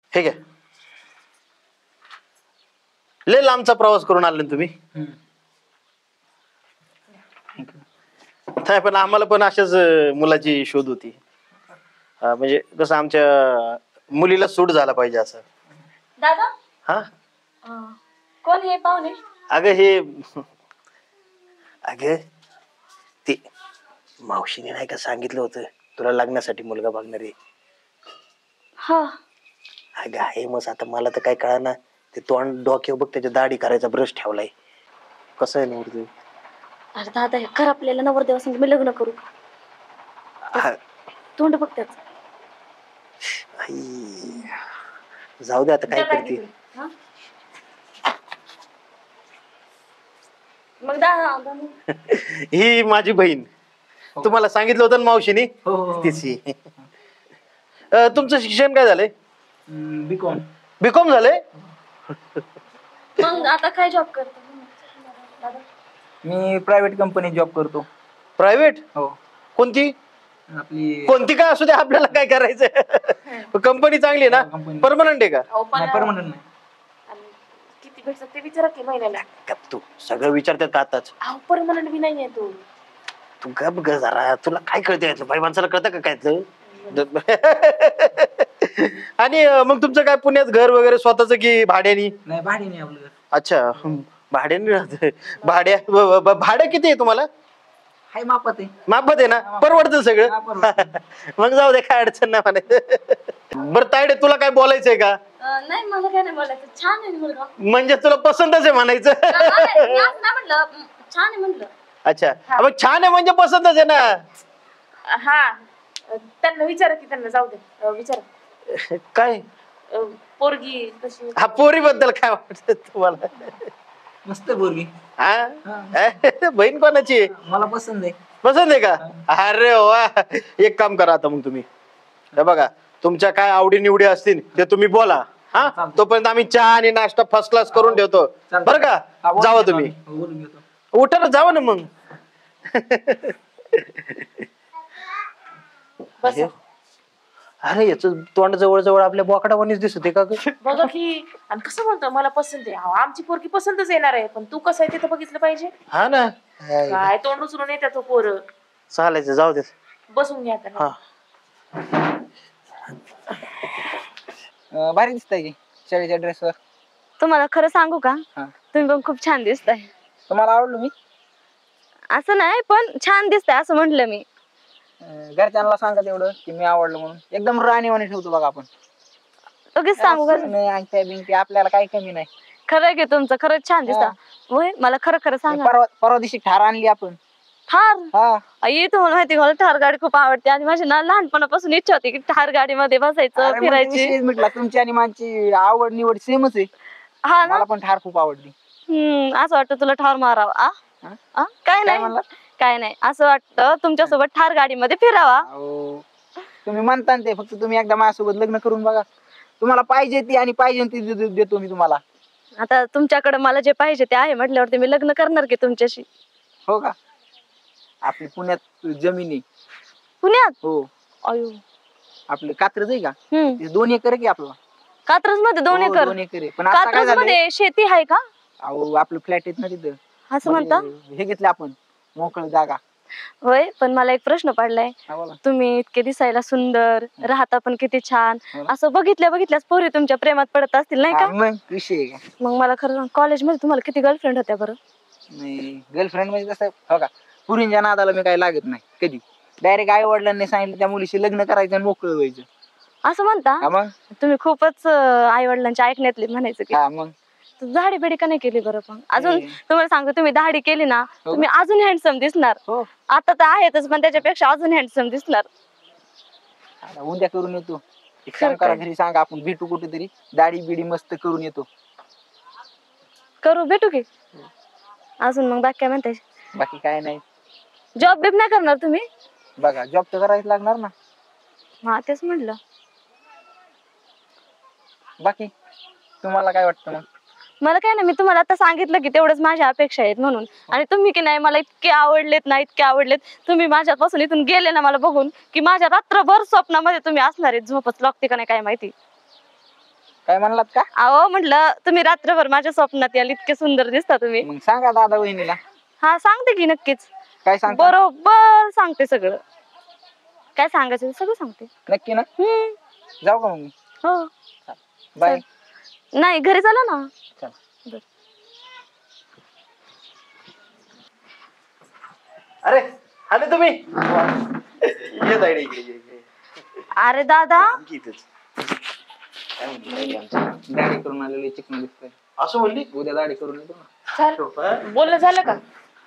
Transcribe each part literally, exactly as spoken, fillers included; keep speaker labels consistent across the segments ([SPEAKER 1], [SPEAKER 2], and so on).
[SPEAKER 1] हे घ्या. लय लांबचा प्रवास करून आले ना तुम्ही. नाही पण आम्हाला पण अशाच मुलाची शोध होती. म्हणजे कसं आमच्या मुलीला सूट झाला पाहिजे असं.
[SPEAKER 2] दादा
[SPEAKER 1] हा
[SPEAKER 2] कोण हे पाहुणे?
[SPEAKER 1] अगं हे अगं ते मावशीने नाही का सांगितलं होतं तुला लग्नासाठी मुलगा बघणार आहे.
[SPEAKER 2] हा
[SPEAKER 1] अगं आहे मग आता मला तर काय कळा ना ते तोंड डोक्यावर बघ त्याच्या दाढी करायचा ब्रश ठेवलाय. कसं आहे नवरदेव?
[SPEAKER 2] अरे दादा हे खरं आपल्याला नवरदेवासंग मी लग्न करू का? तोंड बघ त्याच.
[SPEAKER 1] जाऊ दे आता काय करते.
[SPEAKER 2] मग दादा
[SPEAKER 1] ही माझी बहीण. तुम्हाला सांगितलं होतं ना मावशीनी तिची. तुमचं शिक्षण काय झालंय?
[SPEAKER 3] बीकॉम.
[SPEAKER 1] बीकॉम झालंय?
[SPEAKER 2] मग आता काय जॉब करतो?
[SPEAKER 3] मी प्रायव्हेट कंपनी जॉब करतो.
[SPEAKER 1] प्रायव्हेट?
[SPEAKER 3] हो.
[SPEAKER 1] कोणती?
[SPEAKER 3] आपली
[SPEAKER 1] कोणती काय असू दे आपल्याला काय करायचंय. कंपनी चांगली आहे ना? परमनंट आहे का?
[SPEAKER 3] परमनंट नाही.
[SPEAKER 2] किती भेटत ते विचारा की महिन्याला.
[SPEAKER 1] तू सगळं विचारतात आताच.
[SPEAKER 2] परमनंट बी नाहीये तू.
[SPEAKER 1] तू गप ग जरा. तुला काय कळतं यातलं? बाई माणसाला कळतं का काय? आणि मग तुमचं काय पुण्यात घर वगैरे स्वतःच की भाड्यानी?
[SPEAKER 3] नाही भाड्याने आपलं.
[SPEAKER 1] अच्छा भाड्याने राहत. भाड्या भाडं किती आहे तुम्हाला?
[SPEAKER 3] हाय मापात आहे.
[SPEAKER 1] मापात आहे ना? परवडतं सगळं. मग जाऊ दे काय अडचण नाही म्हणायचं. बरं तायडे तुला काय बोलायचंय का?
[SPEAKER 2] नाही मला काय नाही बोलायचं. छान आहे मुलगा.
[SPEAKER 1] म्हणजे तुला पसंतच आहे म्हणायचं.
[SPEAKER 2] म्हटलं छान आहे म्हटलं.
[SPEAKER 1] अच्छा मग छान आहे म्हणजे पसंतच आहे ना.
[SPEAKER 2] हा त्यांना विचारा की त्यांना जाऊ दे विचारा.
[SPEAKER 1] काय
[SPEAKER 2] पोरगी कशी?
[SPEAKER 1] हा पोरी बद्दल काय वाटत तुम्हाला?
[SPEAKER 3] मस्त पोरगी.
[SPEAKER 1] हा बहीण कोणाची?
[SPEAKER 3] मला पसंत आहे.
[SPEAKER 1] पसंत आहे का? अरे वा. एक काम करा आता मग तुम्ही हे बघा तुमच्या काय आवडी निवडी असतील ते तुम्ही बोला. हा तोपर्यंत आम्ही चहा आणि नाश्ता फर्स्ट क्लास करून ठेवतो बरं का. जावा तुम्ही. उठा ना जावा ना मग. अरे याच तोंड जवळ जवळ आपल्या बोकडावानीच दिसत आहे का ग?
[SPEAKER 2] बघा की. आणि कसं म्हणतो मला पसंत आहे. आमची पोरगी पसंतच येणार आहे पण तू कसं आहे ते तर बघितलं पाहिजे.
[SPEAKER 1] हा ना
[SPEAKER 2] काय तोंड उचलून येतात तो पोर.
[SPEAKER 1] चालायचं जाऊ दे.
[SPEAKER 2] बसून घ्या त्यांना.
[SPEAKER 3] भारी दिसताय की शाळेच्या ड्रेसवर.
[SPEAKER 2] तुम्हाला खरं सांगू का तुम्ही पण खूप छान दिसताय.
[SPEAKER 3] तुम्हाला आवडलो मी?
[SPEAKER 2] असं नाही पण छान दिसताय असं म्हटलं मी.
[SPEAKER 3] घरच्यांना सांगा तेवढं की मी आवडलो म्हणून. एकदम राणीवाणी ठेवतो बघा आपण.
[SPEAKER 2] लगेच सांगू का?
[SPEAKER 3] नाही आपल्याला काही कमी नाही.
[SPEAKER 2] खरं की तुमचं खरंच छान दिसता. होय मला खरं खरं सांगा.
[SPEAKER 3] परवा परवा दिवशी ठार आणली आपण.
[SPEAKER 2] ठार?
[SPEAKER 3] हा.
[SPEAKER 2] आई तुम्हाला माहिती मला ठार गाडी खूप आवडते आणि माझी ना लहानपणापासून इच्छा होती की ठार गाडीमध्ये बसायचं फिरायची.
[SPEAKER 3] म्हटलं तुमची आणि माझी आवड निवड सेमच आहे.
[SPEAKER 2] हा ना.
[SPEAKER 3] मला पण ठार खूप आवडली.
[SPEAKER 2] हम्म असं वाटतं तुला ठार मारावा. आ काय नाही काय नाही असं वाटतं तुमच्यासोबत ठार गाडीमध्ये फिरावा.
[SPEAKER 3] तुम्ही म्हणता ते फक्त तुम्ही एकदा माझ्यासोबत लग्न करून बघा. तुम्हाला पाहिजे ती आणि पाहिजे ती देतो मी तुम्हाला.
[SPEAKER 2] आता तुमच्याकडे मला जे पाहिजे ते आहे म्हटल्यावरती मी लग्न करणार की तुमच्याशी.
[SPEAKER 3] हो का? आपली पुण्यात जमीन आहे.
[SPEAKER 2] पुण्यात?
[SPEAKER 3] हो.
[SPEAKER 2] अयो
[SPEAKER 3] आपलं कात्रज आहे का? दोन एकर की आपला.
[SPEAKER 2] कात्रज मध्ये दोन एकर?
[SPEAKER 3] दोन एकर आहे. पण
[SPEAKER 2] कात्रज मध्ये शेती आहे का?
[SPEAKER 3] अहो आपलं फ्लॅट आहेत ना तिथं.
[SPEAKER 2] असं म्हणता?
[SPEAKER 3] हे घेतलं आपण मोकळ जागा.
[SPEAKER 2] होय पण मला एक प्रश्न पडलाय. तुम्ही इतके दिसायला सुंदर राहता पण किती छान असं बघितल्या बघितल्याच पोरी तुमच्या प्रेमात पडत असतील नाही का?
[SPEAKER 3] मग विषय
[SPEAKER 2] मग मला खरं कॉलेजमध्ये तुम्हाला किती गर्लफ्रेंड होत्या बरं?
[SPEAKER 3] नाही गर्लफ्रेंड म्हणजे कसं हो का पुरींच्या नादाला मी काही लागत नाही कधी. डायरेक्ट आई वडिलांनी सांगितलं त्या मुलीशी लग्न करायचं आणि मोकळं व्हायचं.
[SPEAKER 2] असं म्हणता? तुम्ही खूपच आई वडिलांच्या ऐकण्यातले म्हणायचं की.
[SPEAKER 3] मग
[SPEAKER 2] दाढी बिडी का नाही केली बरं? पण अजून तुम्हाला सांगतो तुम्ही दाढी केली ना तुम्ही अजून हँडसम दिसणार. आता तर आहेतच पण त्याच्यापेक्षा अजून हँडसम दिसणार.
[SPEAKER 3] उद्या करून येतो. एक काम करा घरी सांगा आपण भेटू कुठेतरी दाढी बिडी मस्त करून येतो.
[SPEAKER 2] करू भेटू की. अजून मग बाकी काय म्हणताय?
[SPEAKER 3] बाकी काय नाही.
[SPEAKER 2] जॉब बिब नाही करणार तुम्ही?
[SPEAKER 3] बघा जॉब तर करायच लागणार ना.
[SPEAKER 2] हा तेच म्हटलं.
[SPEAKER 3] बाकी तुम्हाला काय वाटतं मग?
[SPEAKER 2] मला काय नाही मी तुम्हाला आता सांगितलं की तेवढंच माझ्या अपेक्षा आहेत म्हणून. आणि तुम्ही की नाही मला इतके आवडलेत ना इतके आवडलेत तुम्ही माझ्यापासून इथून गेले ना मला बघून की माझ्या रात्रभर स्वप्नामध्ये तुम्ही असणार आहेत. झोपच लागते का नाही काय माहिती.
[SPEAKER 3] काय म्हणलात का?
[SPEAKER 2] अहो म्हटलं तुम्ही रात्रभर माझ्या स्वप्नात याल, इतके सुंदर दिसता तुम्ही.
[SPEAKER 3] मग सांगा दादा वहिनीला.
[SPEAKER 2] हा सांगते की नक्कीच,
[SPEAKER 3] काय सांग
[SPEAKER 2] बरोबर सांगते सगळं. काय सांगायचं ते सगळं सांगते.
[SPEAKER 3] नक्की ना?
[SPEAKER 2] हम्म.
[SPEAKER 3] जाऊ का मग मी?
[SPEAKER 2] हो.
[SPEAKER 3] बाय.
[SPEAKER 2] नाही घरी चला ना.
[SPEAKER 3] चल.
[SPEAKER 1] अरे आले तुम्ही ये तायडे इकडे ये, ये.
[SPEAKER 2] अरे दादा
[SPEAKER 1] की इथेच. काय म्हणते तायडे आमची?
[SPEAKER 3] दाढी करून आलेली चिकन दिसतंय.
[SPEAKER 1] असं म्हणली
[SPEAKER 3] उद्या दाढी करून येतो ना.
[SPEAKER 2] चल बोलणं झालं का?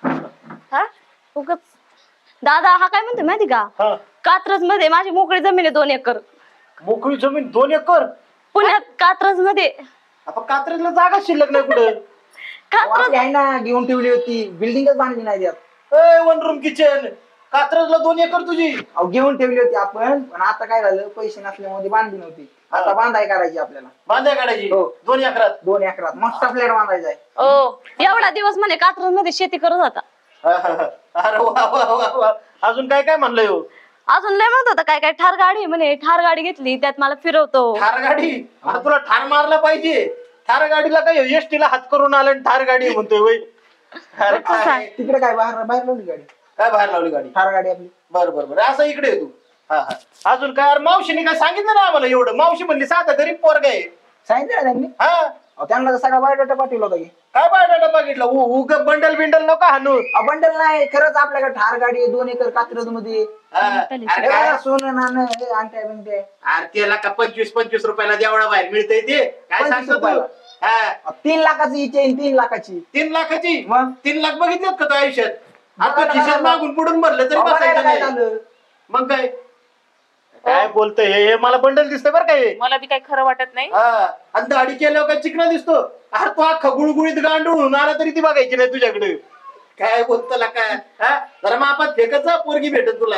[SPEAKER 2] हा उगाच. दादा हा काय म्हणतो माहिती का,
[SPEAKER 1] हा.
[SPEAKER 2] कात्रज मध्ये माझी मोकळी जमीन आहे दोन एकर.
[SPEAKER 1] मोकळी जमीन दोन एकर?
[SPEAKER 2] पुण्यात कात्रज मध्ये.
[SPEAKER 1] आपण कात्रजला जागा शिल्लक नाही कुठं.
[SPEAKER 2] कात्रज
[SPEAKER 3] आपली आहे ना, घेऊन ठेवली होती, बिल्डिंगच बांधली नाही त्यात.
[SPEAKER 1] वन रूम किचन, कात्रजला दोन एकर तुझी?
[SPEAKER 3] अहो घेऊन ठेवली होती आपण, पण आता काय झालं, पैसे नसल्यामुळे बांधली नव्हती. आता बांधाय करायची आपल्याला.
[SPEAKER 1] बांधाय काढायची
[SPEAKER 3] हो.
[SPEAKER 1] दोन एकरात?
[SPEAKER 3] दोन एकरात मस्त फ्लॅट बांधायचा आहे.
[SPEAKER 2] ओ एवढा दिवस म्हणे कात्रज मध्ये शेती करत होता.
[SPEAKER 1] अरे वा वा वा वा. अजून काय काय म्हणलंय हो?
[SPEAKER 2] अजून लय म्हणत होता काय काय ठार गाडी आहे म्हणे, ठार गाडी घेतली त्यात मला फिरवतो.
[SPEAKER 1] ठार गाडी? आता तुला ठार मारला पाहिजे. ठार गाडीला काय एसटीला हात करून आलं आणि ठार गाडी म्हणतोय वय. अरे काय
[SPEAKER 3] तिकडे काय बाहेर बाहेर लावली गाडी?
[SPEAKER 1] काय बाहेर लावली गाडी?
[SPEAKER 3] ठार गाडी आपली.
[SPEAKER 1] बर बर बर असं इकडे आहे तू. हा हा. अजून काय? अरे मावशीने काय सांगितलं ना आम्हाला एवढं? मावशी म्हणली साधा गरीब पोरगा आहे.
[SPEAKER 3] सांगितलं ना त्यांनी.
[SPEAKER 1] हा
[SPEAKER 3] अहो, त्यांना तर सगळा बायोडाटा पाठवला होता की.
[SPEAKER 1] काय बायोडाटा बघितलं? उग बंडल बिंडल नको हाणू.
[SPEAKER 3] बंडल नाही, खरंच आपल्याकडे ठार गाडी आहे दोन एकर कात्रज मध्ये.
[SPEAKER 1] हा. अरे काय
[SPEAKER 3] सोनं नाणं हे अंगठ्या बिंगठ्या.
[SPEAKER 1] अरे त्याला का पंचवीस पंचवीस रुपयाला देवळा बाहेर मिळतंय ते? काय
[SPEAKER 3] पंचवीस
[SPEAKER 1] सांगतो तू?
[SPEAKER 3] रुपयाला?
[SPEAKER 1] हा.
[SPEAKER 3] तीन लाखाची ही चेन, तीन लाखाची.
[SPEAKER 1] तीन लाखाची?
[SPEAKER 3] मग?
[SPEAKER 1] तीन लाख बघितलेत का तू आयुष्यात? आता
[SPEAKER 3] बघायला
[SPEAKER 1] खिशात
[SPEAKER 3] काय
[SPEAKER 1] मागून पुढून भरलं तरी
[SPEAKER 3] अहो, बघायला
[SPEAKER 1] बसायचं
[SPEAKER 3] काय
[SPEAKER 1] नाही.
[SPEAKER 3] झालं?
[SPEAKER 1] मग काय काय बोलतोय हे? हे मला बंडल दिसतंय बरं काय.
[SPEAKER 4] मला बी काही खरं वाटत नाही.
[SPEAKER 1] हा. आणि दाढी केल्यावर काय चिकना दिसतो? अरे तू अख्खा गुळगुळीत गांडून आला तरी ती बघायची नाही तुझ्याकडे. काय बोलतो ला काय? हा जरा मापात फेकत जा, पोरगी भेटत तुला.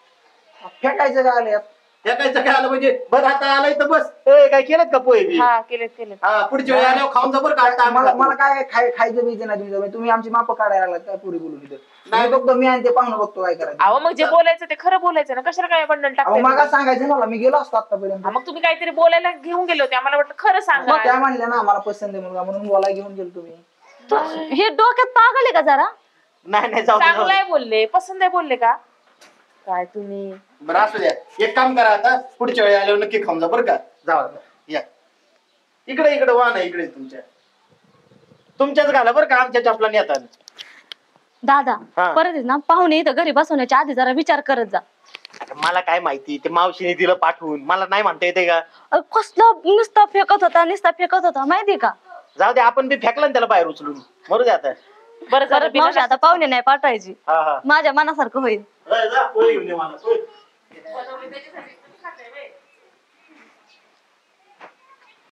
[SPEAKER 3] फेकायचं काय आलं यात?
[SPEAKER 1] फेकायचं काय आलं म्हणजे? बरं आता आलाय तर बस. ए काय केलं का पोहे बी?
[SPEAKER 4] हा केलेत केलेत.
[SPEAKER 1] हा पुढच्या वेळी आल्यावर खाऊन जा बरं का. आता
[SPEAKER 3] मला
[SPEAKER 1] आम्ही
[SPEAKER 3] मला काय खाय खायचं बीचं नाही तुमचं. तुम्ही आमची माप काढायला लागलात काय पुरी बोलून इथं?
[SPEAKER 1] नाही.
[SPEAKER 3] मी बघतो, मी आणि ते पाहुणं बघतो काय करायचं.
[SPEAKER 4] अहो मग जे बोलायचं ते खरं बोलायचं ना, कशाला काय बंडल
[SPEAKER 3] अहो
[SPEAKER 4] टाकते?
[SPEAKER 3] मागा सांगायचं मला, मी गेलो असतो आतापर्यंत.
[SPEAKER 4] मग तुम्ही काहीतरी बोलायला घेऊन गेले होते, आम्हाला वाटलं खरं सांगा.
[SPEAKER 3] मग त्या म्हणल्या ना मला पसंत आहे मुलगा, म्हणून बोलायला घेऊन गेलो तुम्ही.
[SPEAKER 2] तू- हे डोक्यात पागल आहे का जरा?
[SPEAKER 1] नाही नाही जाऊ दे, जाऊ
[SPEAKER 4] चांगलं
[SPEAKER 1] दे.
[SPEAKER 4] आहे बोलले, पसंत आहे बोलले का काय तुम्ही?
[SPEAKER 1] बरं असू द्या. एक काम करा आता, पुढच्या वेळी आल्यावर नक्की खाऊन जा बरं का. जाऊ आता. या इकडे इकडे वा ना इकडे. तुमच्या तुमच्याच घाला बरं का, आमच्या चपला नेतात.
[SPEAKER 2] दादा
[SPEAKER 1] हा.
[SPEAKER 2] परत आहे ना पाहुणे इथं घरी बसवण्याच्या आधी जरा विचार करत जा.
[SPEAKER 1] आता मला काय माहिती, ते मावशीने दिलं पाठवून, मला नाही म्हणता येते का?
[SPEAKER 2] अरे कसलं नुसता फेकत होता नुसता फेकत होता माहितीये का?
[SPEAKER 1] जाऊ दे, आपण बी फेकला ना त्याला बाहेर उचलून. मरू दे आता.
[SPEAKER 4] बरं झालं
[SPEAKER 2] परत मावशी
[SPEAKER 4] बिना-
[SPEAKER 2] आता पाहुणे नाही पाठवायची,
[SPEAKER 1] हा हा.
[SPEAKER 2] माझ्या मनासारखं होईल.
[SPEAKER 1] जा, पोळी घेऊन ये मला, पोळी.
[SPEAKER 4] बनवली त्याच्यासाठी.